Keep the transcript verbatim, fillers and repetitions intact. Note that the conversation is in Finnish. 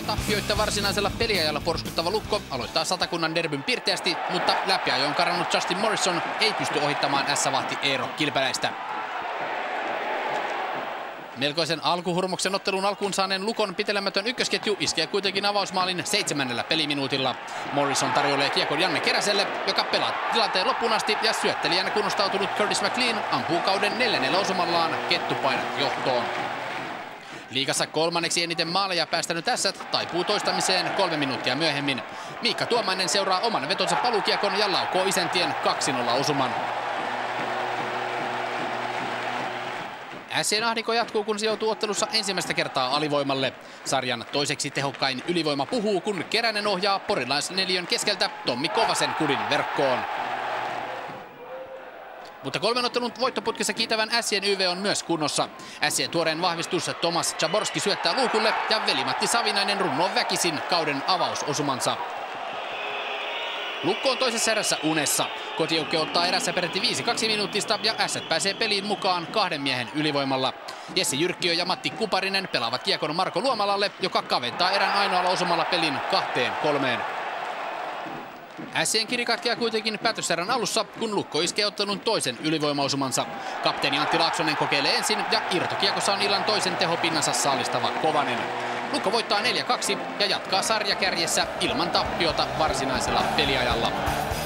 tappioita varsinaisella peliajalla porskuttava Lukko aloittaa Satakunnan derbyn pirteästi, mutta läpiajoon karannut Justin Morrison ei pysty ohittamaan S-vahti Eero Kilpeläistä. Melkoisen alkuhurmuksen ottelun alkuun saaneen Lukon pitelemätön ykkösketju iskee kuitenkin avausmaalin seitsemännellä peliminuutilla. Morrison tarjoilee kiekon Janne Keräselle, joka pelaa tilanteen loppuun asti ja syöttelijänä kunnostautunut Curtis McLean ampuu kauden neljännellä osumallaan kettupainat johtoon. Liigassa kolmanneksi eniten maaleja päästänyt Ässät taipuu toistamiseen kolme minuuttia myöhemmin. Miikka Tuomainen seuraa oman vetonsa paluukiekon ja laukoo Isäntien kaksi nolla osuman. Ässien ahdinko jatkuu, kun se joutuu ottelussa ensimmäistä kertaa alivoimalle. Sarjan toiseksi tehokkain ylivoima puhuu, kun Keränen ohjaa porilaisneliön keskeltä Tommi Kovasen kudin verkkoon. Mutta kolmen ottelun voittoputkissa kiitävän Ässien Y V on myös kunnossa. Ässien tuoreen vahvistus Tomas Chaborski syöttää luukulle ja veli-Matti Savinainen runnoo väkisin kauden avausosumansa. Lukko on toisessa erässä unessa. Kotijoukko ottaa erässä peräti viisi kaksi minuuttista ja Ässät pääsee peliin mukaan kahden miehen ylivoimalla. Jesse Jyrkkiö ja Matti Kuparinen pelaavat kiekon Marko Luomalalle, joka kaventaa erän ainoalla osumalla pelin kahteen kolmeen. Ässien kiri katkeaa kuitenkin päätöserän alussa, kun Lukko iskee ottelun toisen ylivoimaosumansa. Kapteeni Antti Laaksonen kokeilee ensin ja irtokiekossa on illan toisen tehopinnansa saalistava Kovanen. Lukko voittaa neljä kaksi ja jatkaa sarjakärjessä ilman tappiota varsinaisella peliajalla.